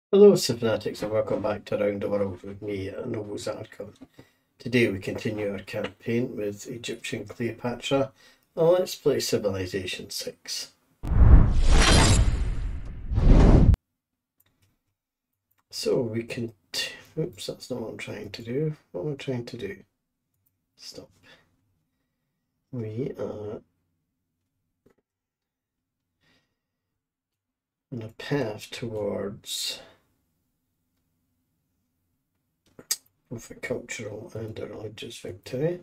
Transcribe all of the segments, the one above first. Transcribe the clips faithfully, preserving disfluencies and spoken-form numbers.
Hello, Fanatics, and welcome back to Around the World with me, Noble Zarkon. Today we continue our campaign with Egyptian Cleopatra. Now let's play Civilization six. So we can... Oops, that's not what I'm trying to do. What am I trying to do? Stop. We are on a path towards both a cultural and a religious victory.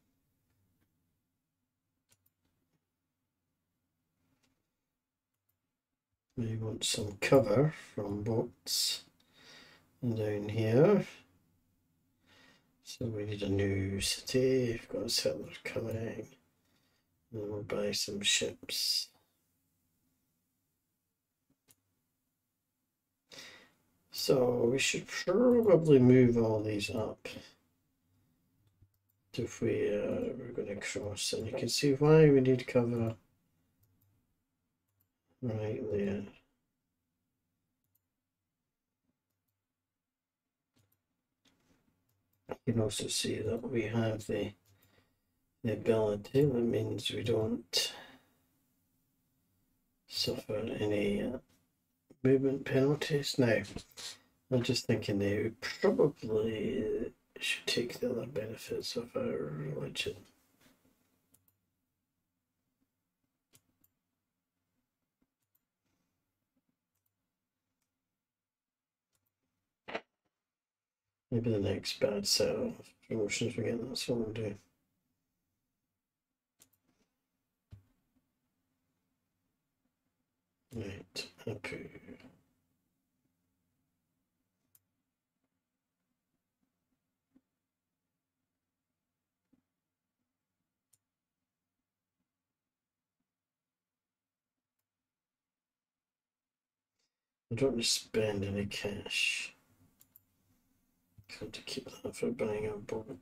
We want some cover from boats down here. So we need a new city. We've got a settler coming. And then we'll buy some ships. So we should probably move all these up if we uh, we're going to cross, and you can see why we need cover right there. You can also see that we have the the ability. That means we don't suffer any uh, movement penalties. Now, I'm just thinking they would probably should take the other benefits of our religion. Maybe the next bad set of promotions we get, that's what we'll do. Right, Apu. I don't want to spend any cash. Got to keep that for buying a boat.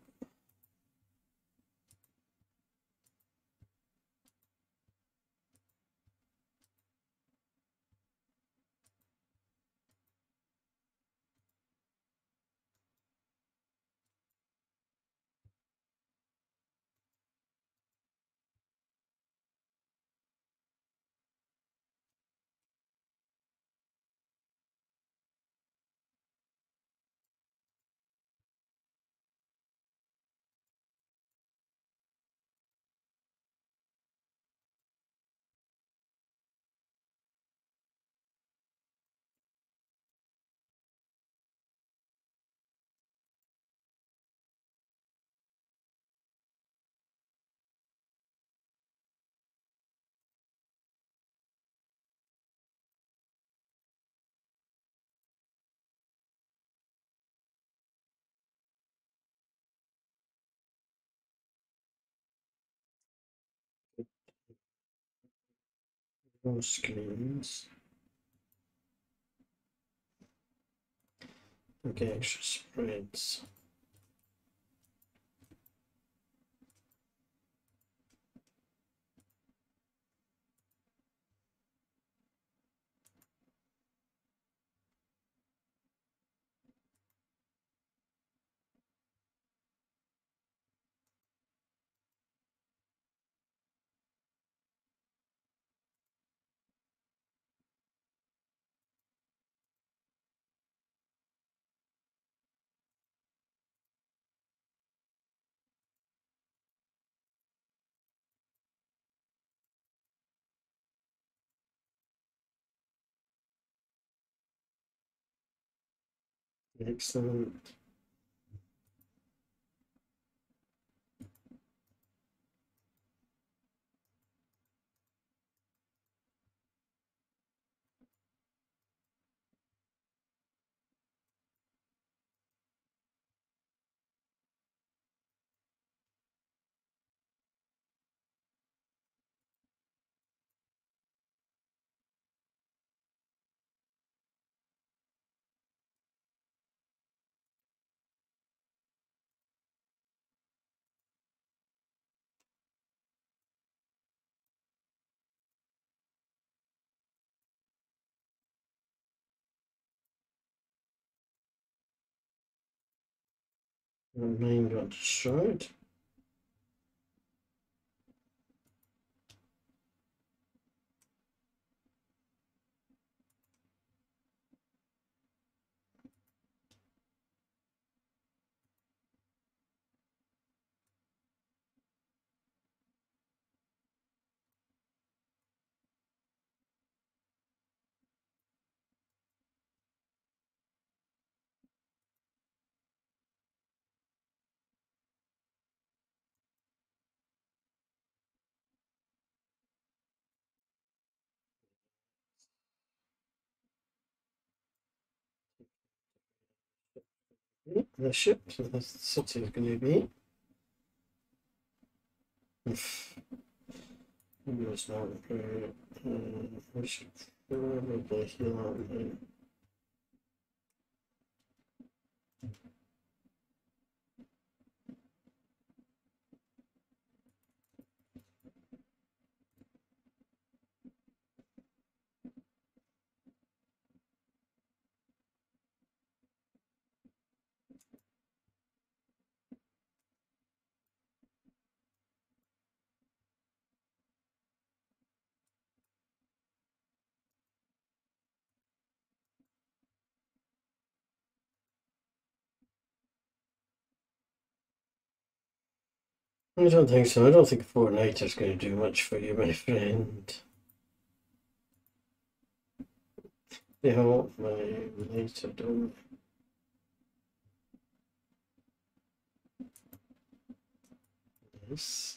Those screens. Okay, extra spreads. Excellent. The main got destroyed. The ship, the city is going to be. Maybe it's not very. Uh, we should probably heal out then. I don't think so. I don't think Fortnite is going to do much for you, my friend. They help my later, don't they? Yes.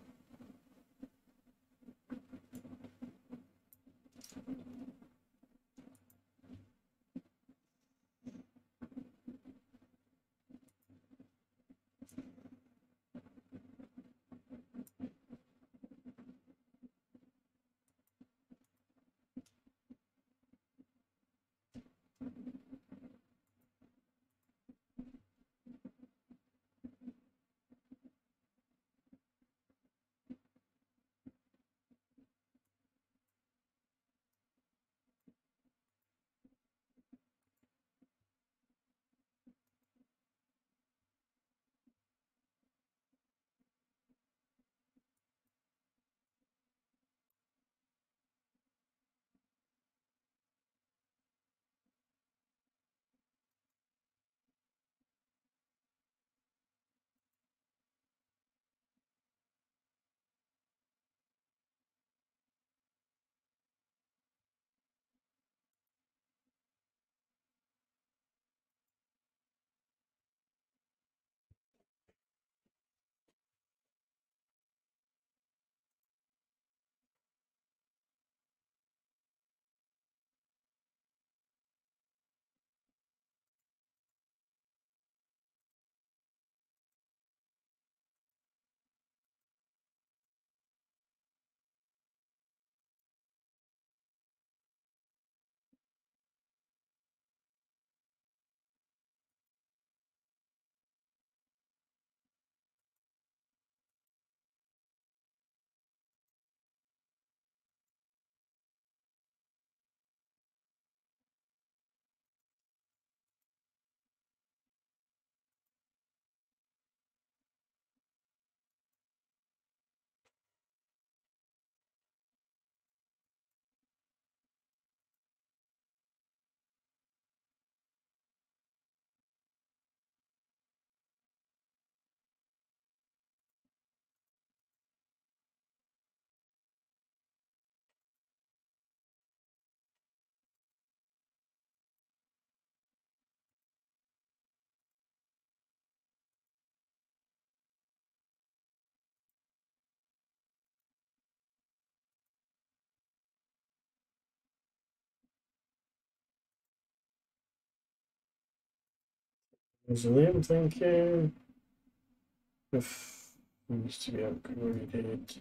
Mausoleum, thank you. If needs to be upgraded.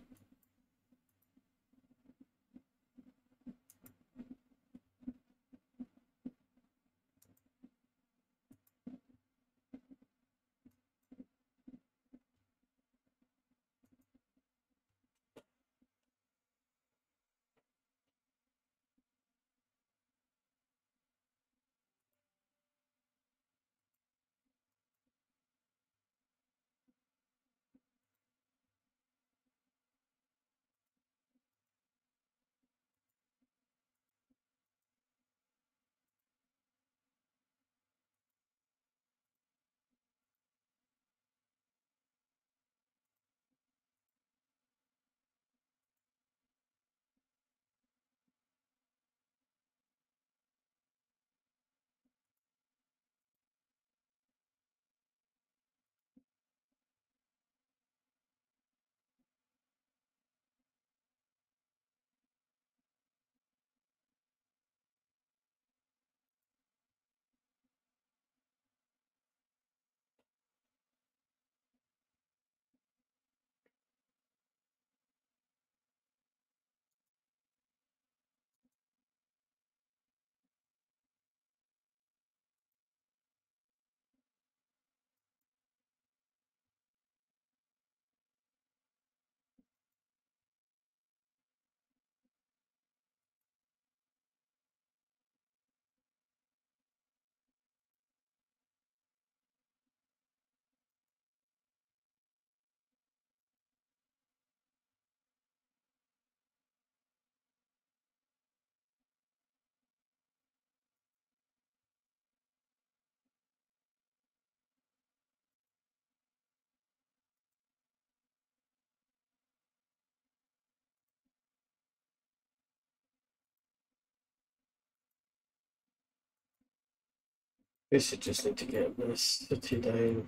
Guess you just need to get this city down.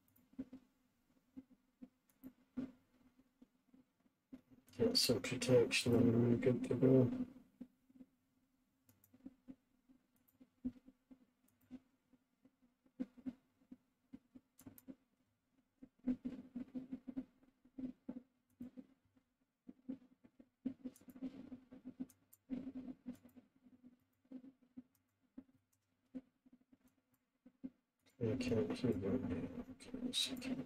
Get some protection and we're good to go. Okay, here we go. Okay, second.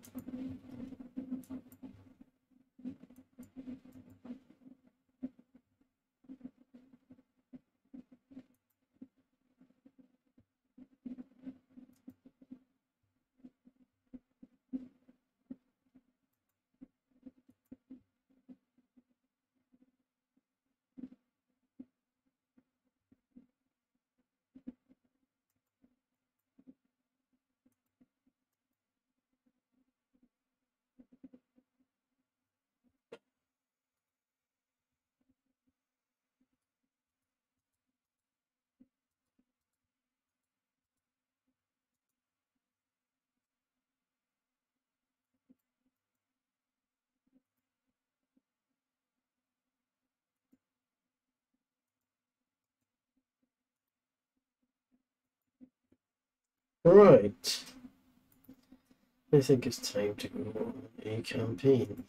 Right. I think it's time to go on a campaign.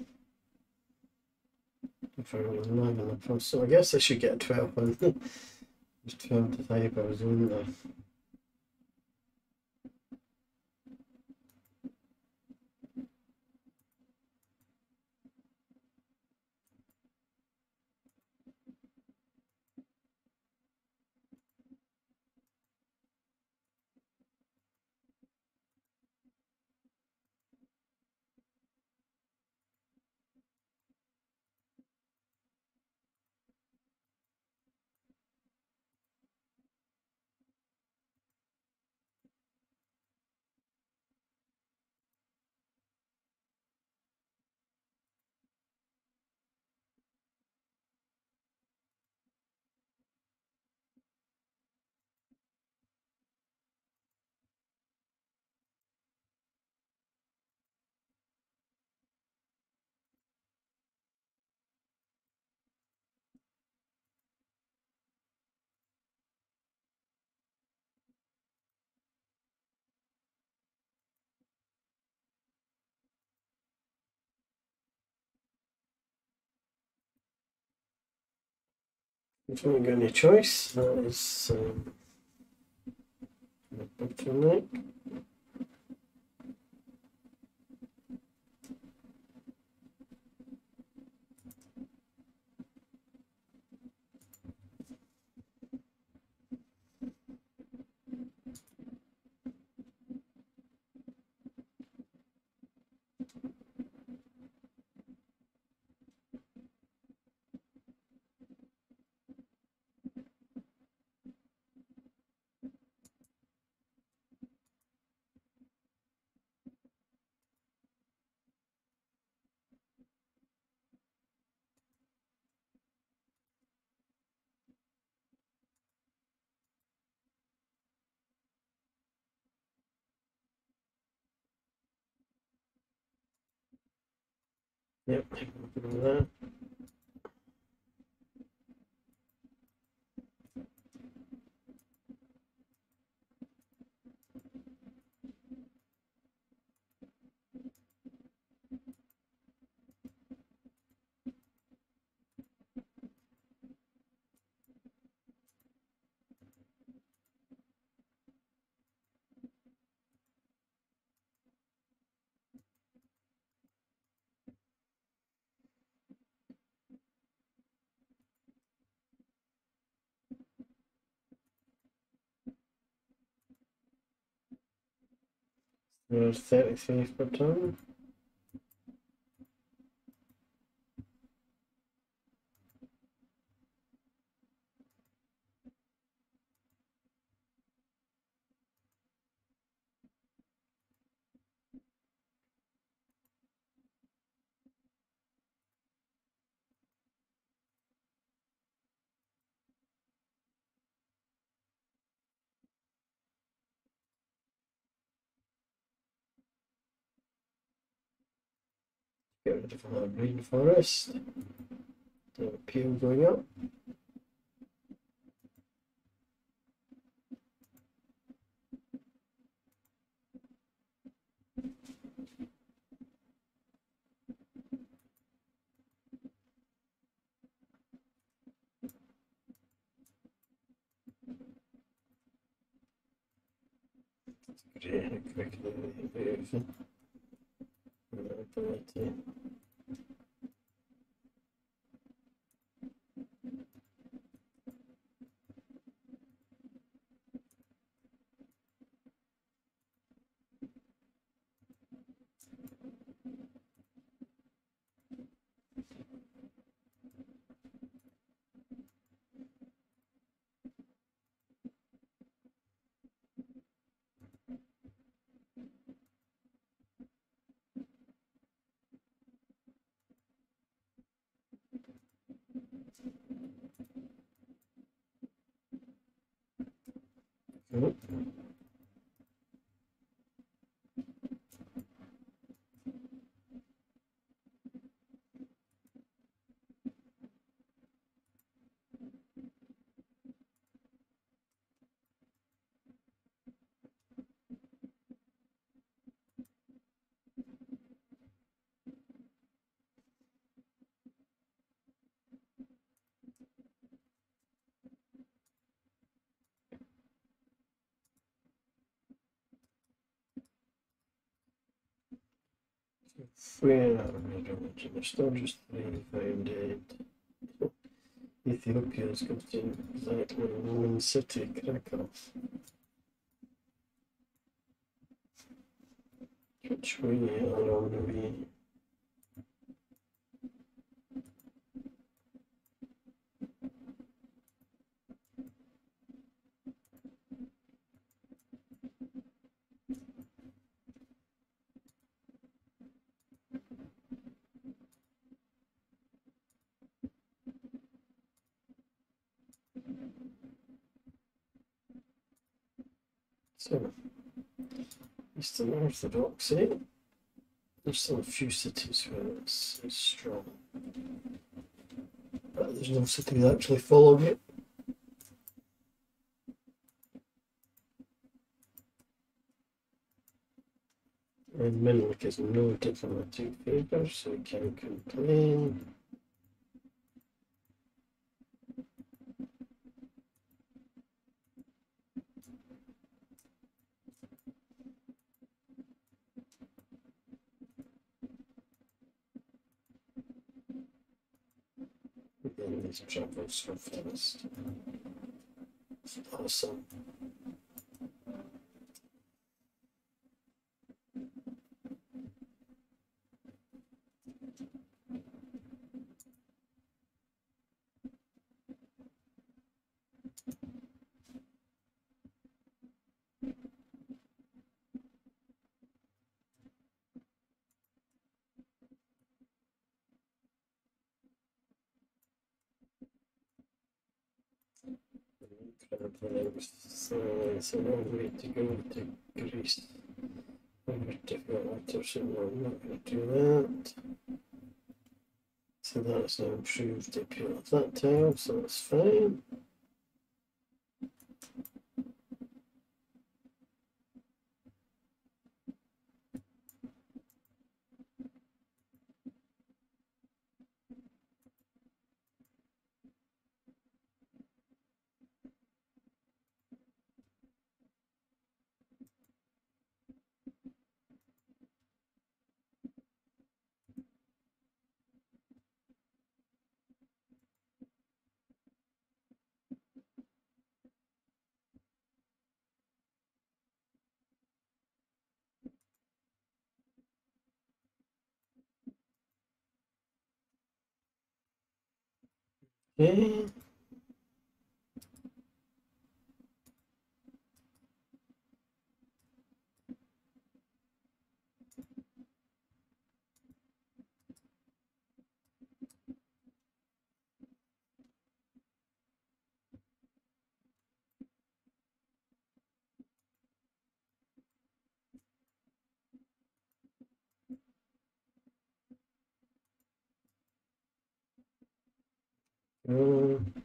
If I was live in the post, so I guess I should get twelve on. There's twelve to five I was in there. If I haven't got any choice, that is um, the bottleneck. Yep, take a look at all that. There's thirty-five per ton. Get rid of our rainforest. The appeal going up. Really quickly moving. Ability. Oh. Where are we going to? We're still just three founded. Ethiopia's got in exactly one city, Krakow. Which way are we? So, Eastern Orthodoxy. There's still a few cities where it's, it's strong. But there's no city actually following it. And Menelik has no diplomatic favour, so we can't complain. And these travels so fast. It's awesome. So it's a long way to go to Greece. Over Gibraltar, so I'm not going to do that. So that's now improved the appeal of that tile, so that's fine. Okay. Um,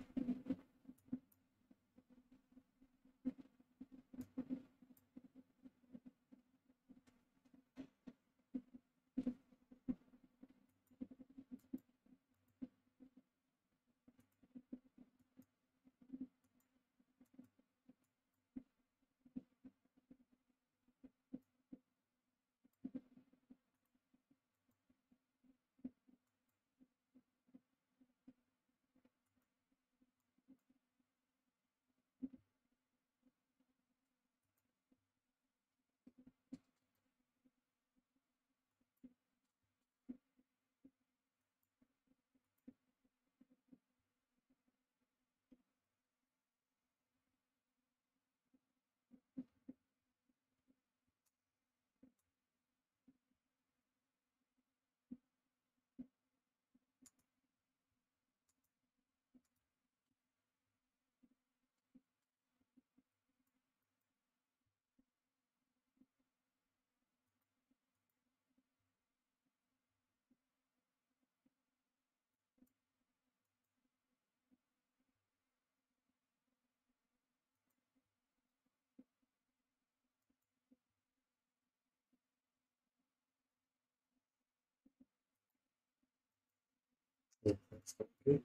yeah, that's not good.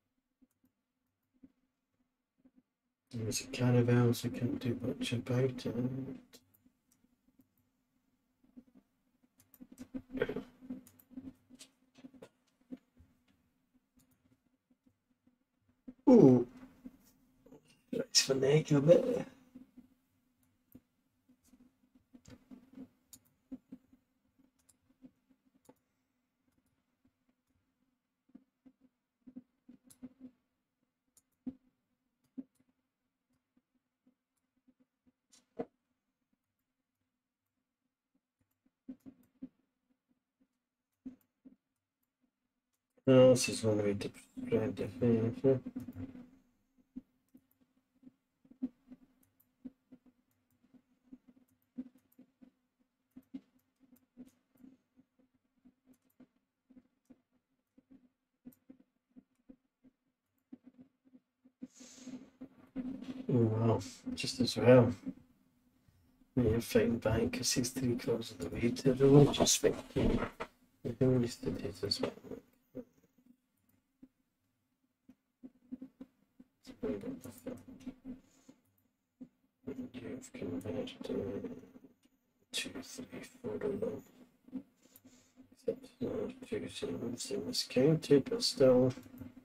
There's a carnival, so I can't do much about it. Ooh, that's for neck a bit. Oh, this is one way to spread the fever. Oh wow, just as well. You're fighting back because he's three quarters of the way to the religious fighting. You can only study it as well. You've converted uh, two, three, four of them. Except uh, two zeros in this county, but still.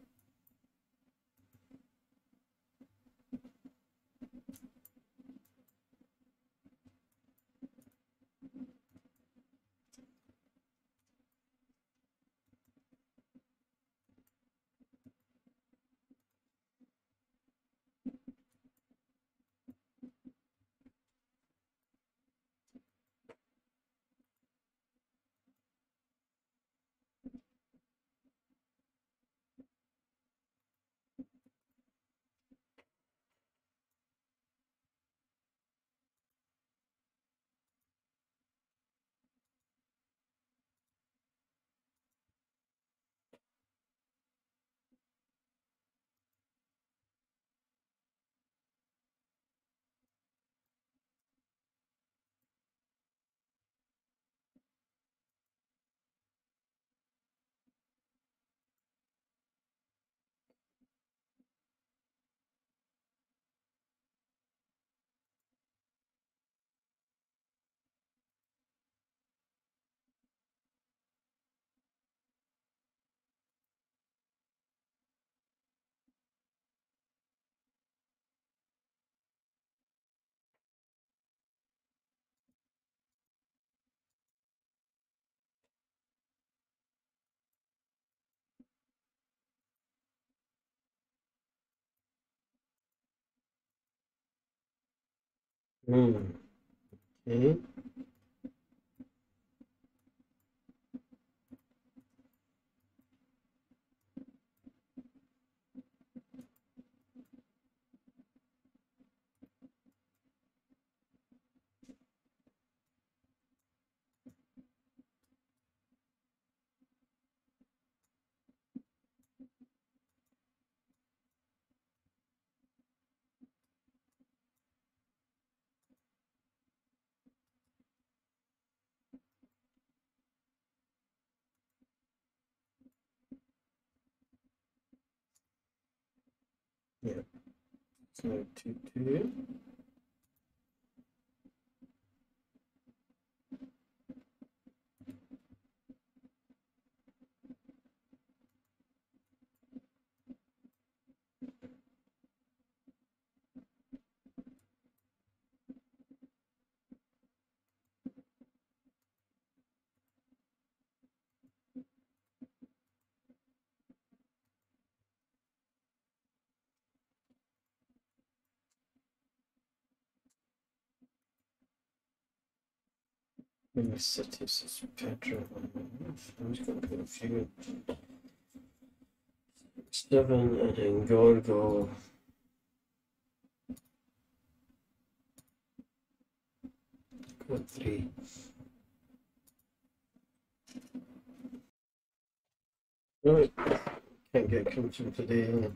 Hmm. Okay. Yeah. So two two. Many cities is Petra. Who's got a few? Seven and then Gorgo. Got three. Right. Can't get comfortable today.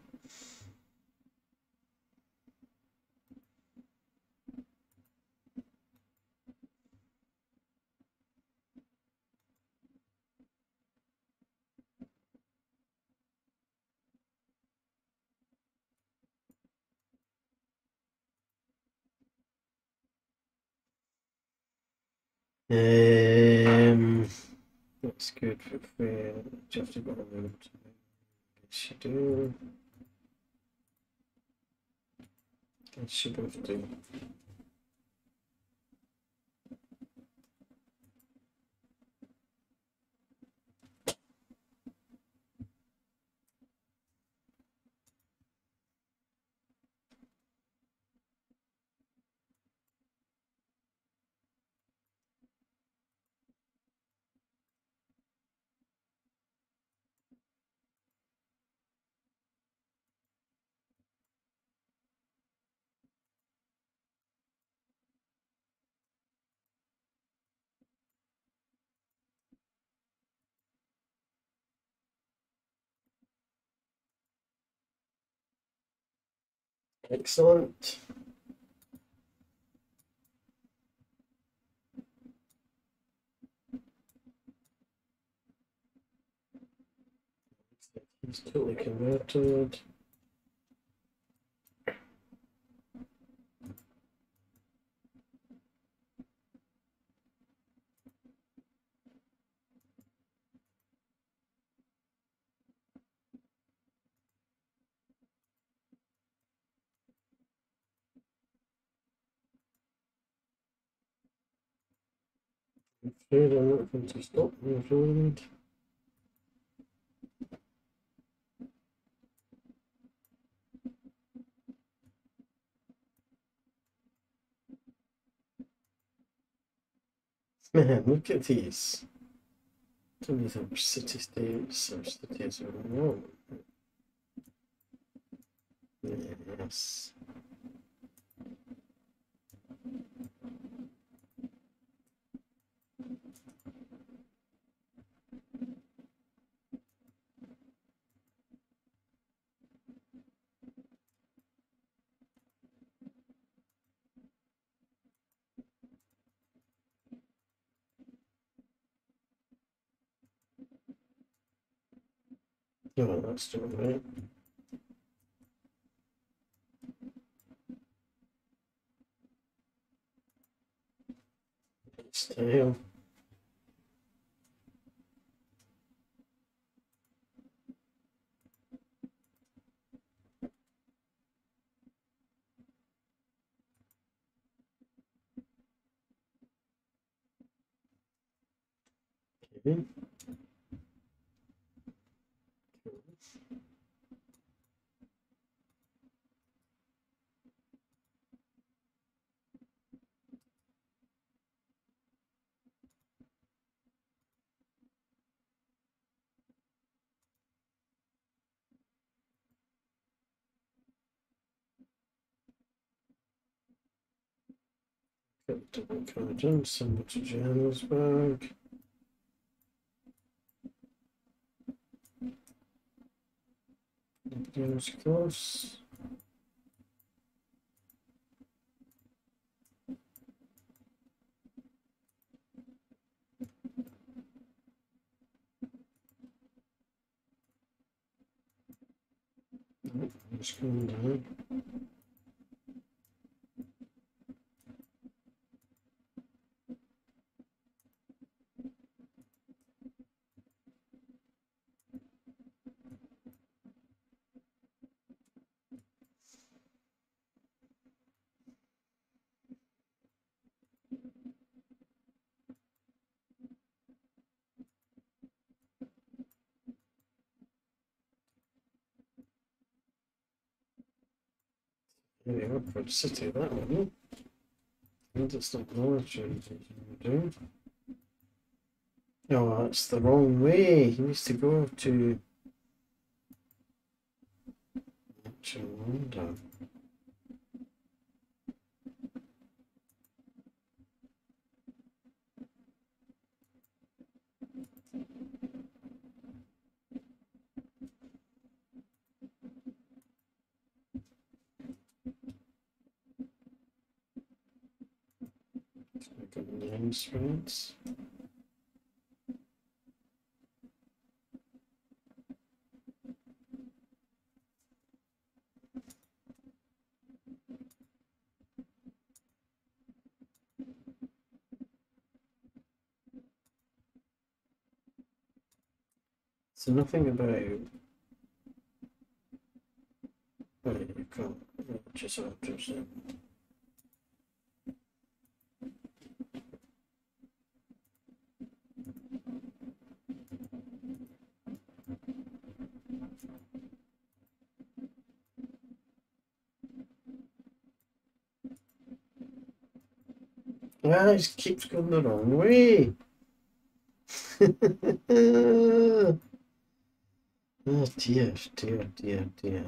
Um, that's good for free. Just about a minute. Should do. That should both do. Excellent. He's totally converted. Afraid I'm not going to stop my road. Man, look at these. Some of these are city states or cities or no. Yes. No, that's doing right. Style. Okay. Got double intelligence, symbol to Johannesburg. Nobody close. Just going down. There we are, for the city, that one. And it's not military. Do. No, that's the wrong way. He needs to go to London. Got the instruments. So nothing about oh, you can't just alters it. Ah, it keeps going the wrong way. Oh dear, dear, dear, dear.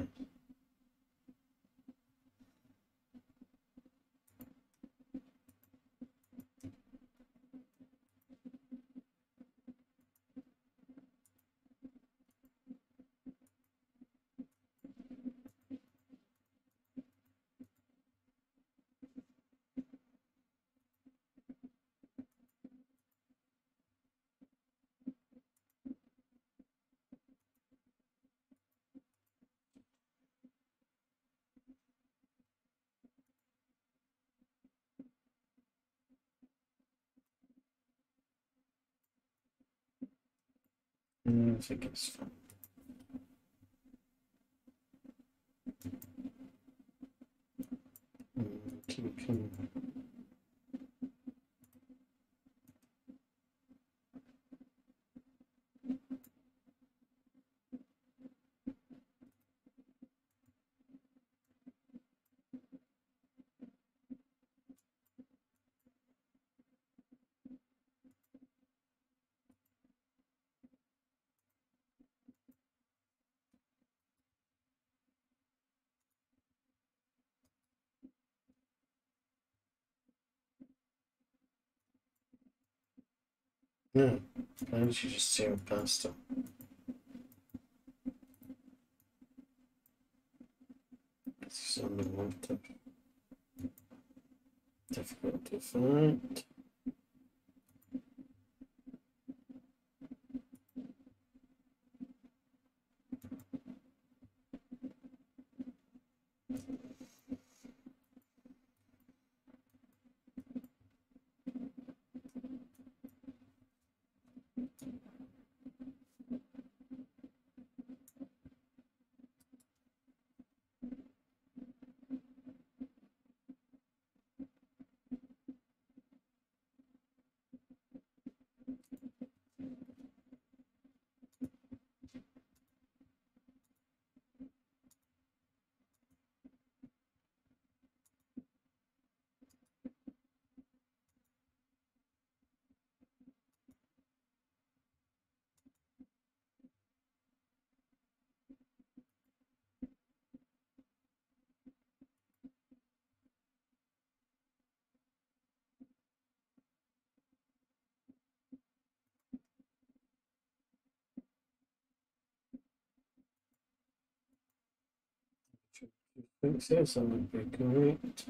I think it's fine. Keep coming. No, why don't you just sail past them? It's on the water. Difficult to find. Thanks, yes, that would be great.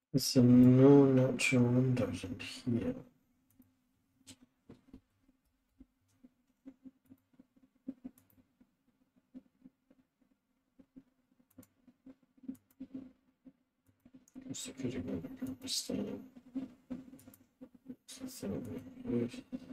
There's no natural windows in here. Security guard, I can't understand. So good.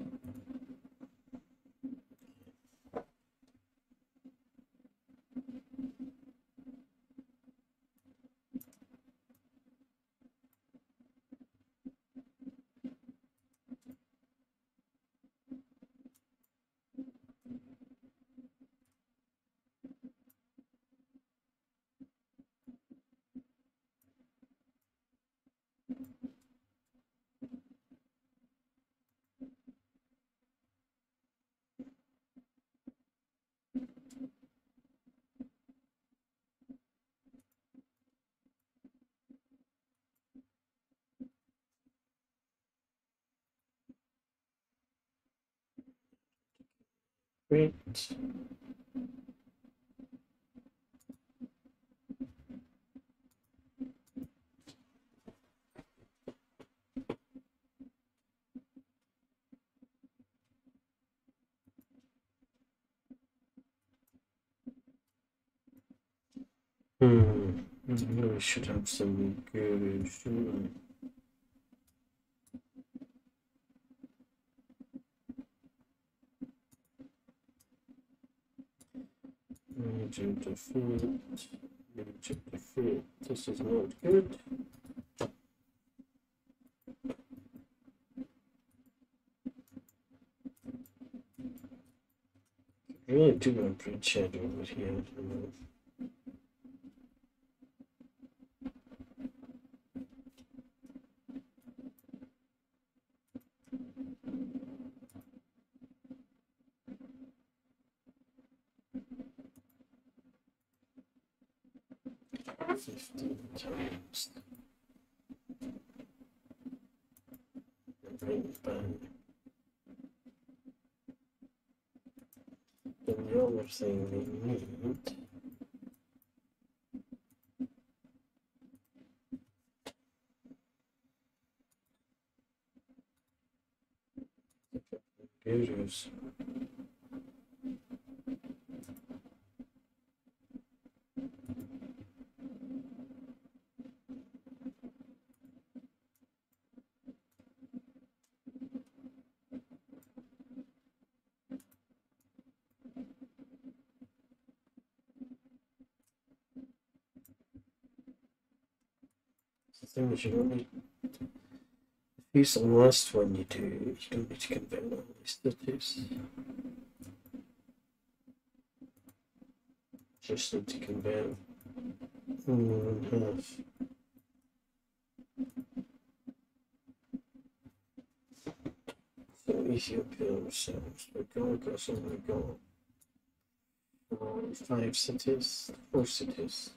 Great. Hmm. I really should have some good, shouldn't I? Agent defeat. Agent defeat. This is not good. I really do want to bridgehead over here. Fifteen times. Bring it back. And the other thing we need gurus. The thing is, you don't need. Use the last one you do, you don't need to convert all these cities. Just need to convert one and a half. So Ethiopia ourselves, we've got, got some, we've got four, five cities, four cities.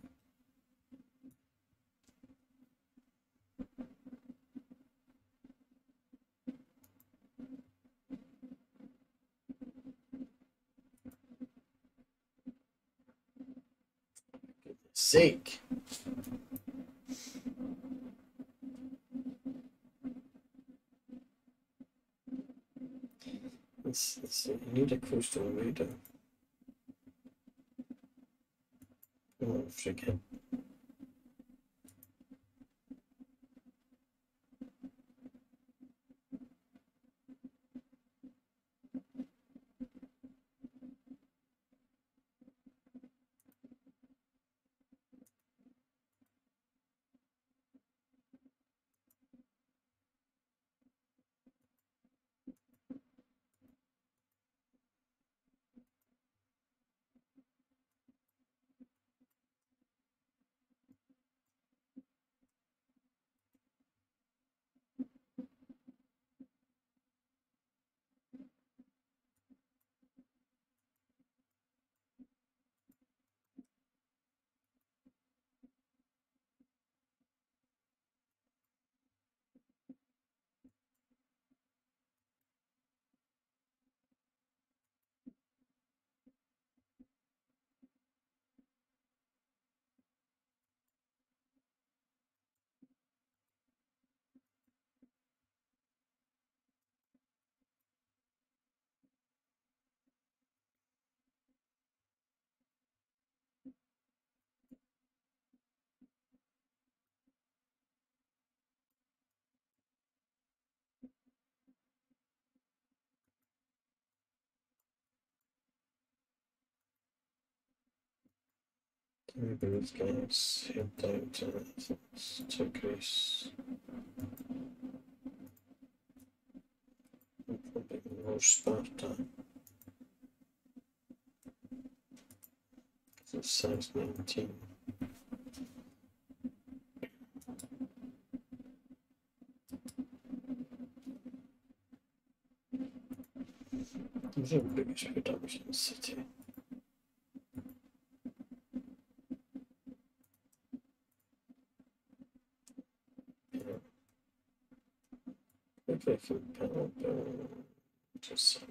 Sake. Let's, let's see, you need a coastal radar. I won't forget. Maybe these guys head down to, to Greece. Probably more Sparta. It's size nineteen. It's the biggest production city. Yeah. If I can power down to some.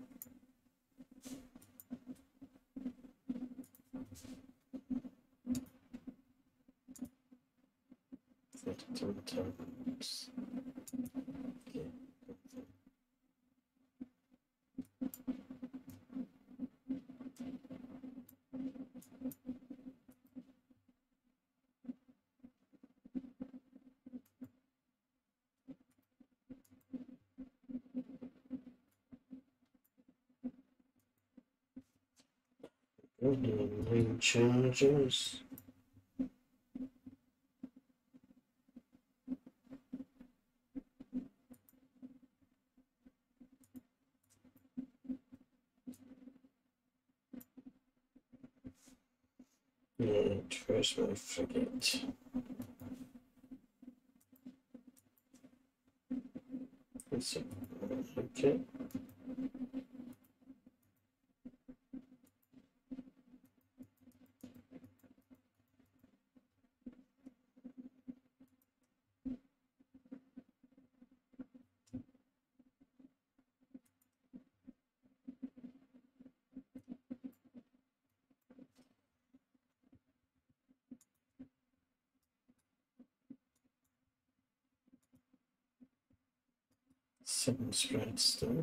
thirty-two tons. Okay. Nine charges. Right, where's my frigate? That's it. Okay. Seven spreads still.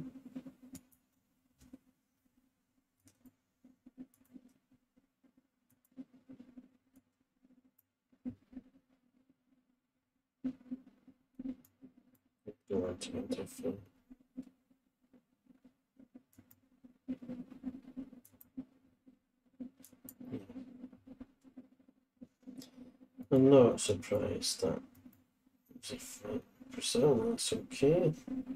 Go on to interfere. I'm not surprised that it's a five percent, that's okay.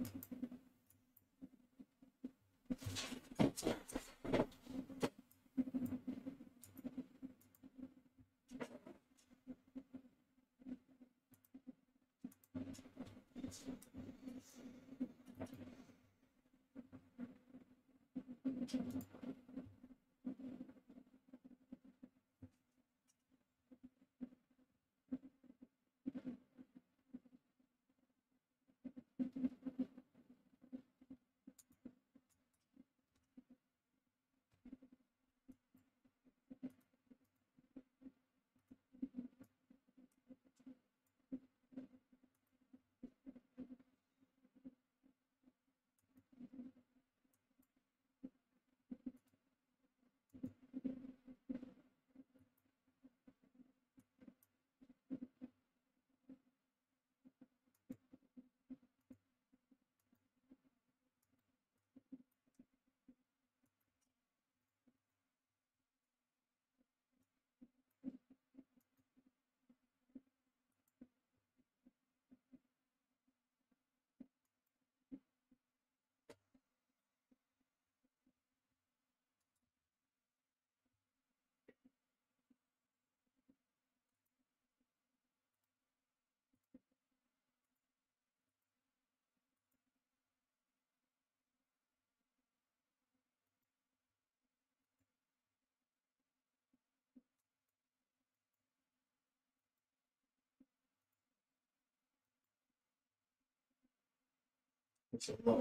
It's a lot.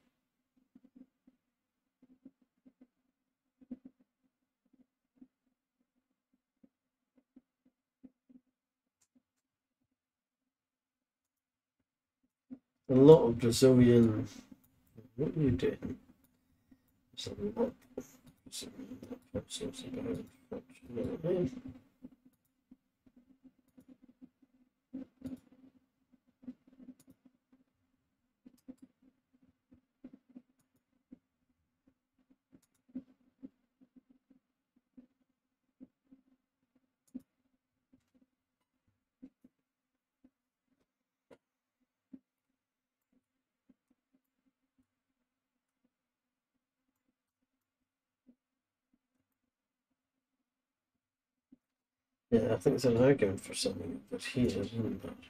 A lot of Brazilian. What are you doing? It's a lot. That seems about unfortunately. Yeah, I think there's an argument for something over here, isn't there?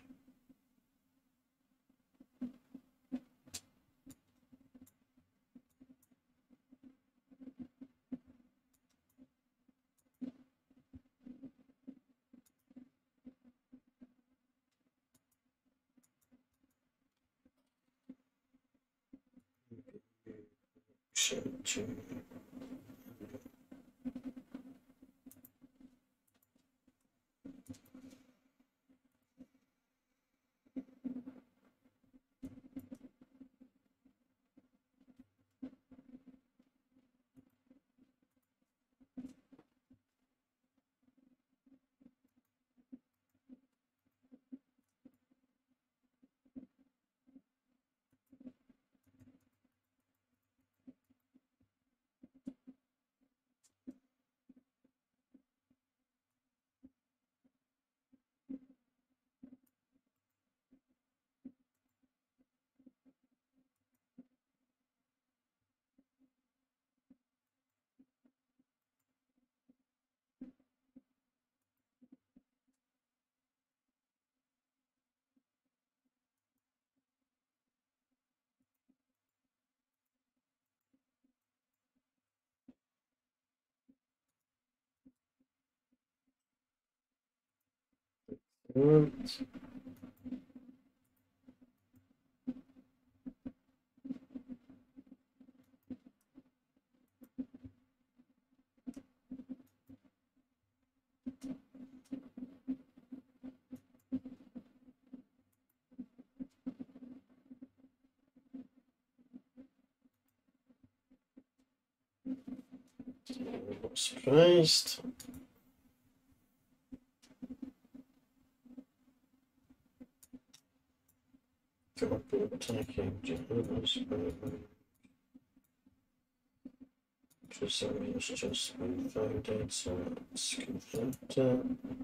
Excellent. I'm not surprised. Got be attacking Jehovah's Trisari has just been founded, so let's confirm that.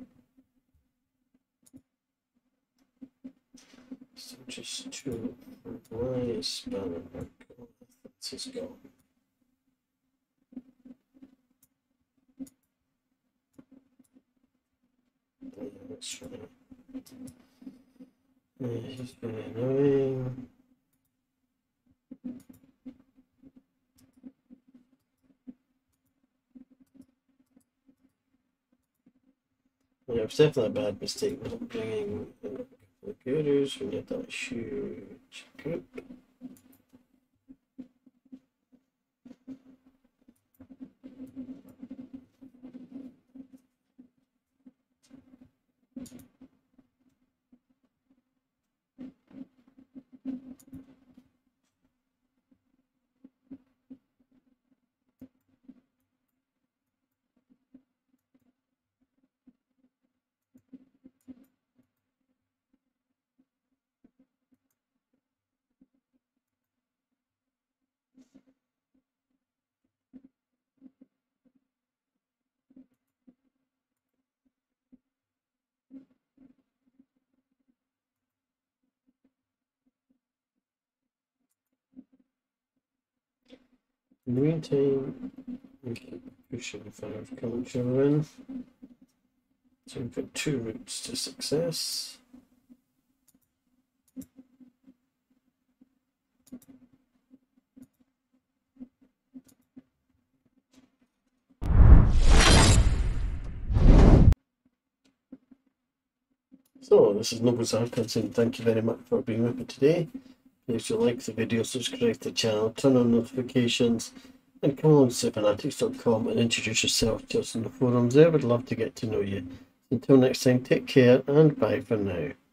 So just two wise banner. That's his goal. Yeah, that's right. Yeah, he's very annoying. Yeah, it's definitely a bad mistake not bringing the gurus when you have that huge group. In the meantime, we keep pushing for our culture in. So we've got two routes to success. So this is Noble Zarkon saying thank you very much for being with me today. If you like the video, subscribe to the channel, turn on notifications, and come on to fanatics dot com and introduce yourself to us in the forums there. We'd love to get to know you. Until next time, take care and bye for now.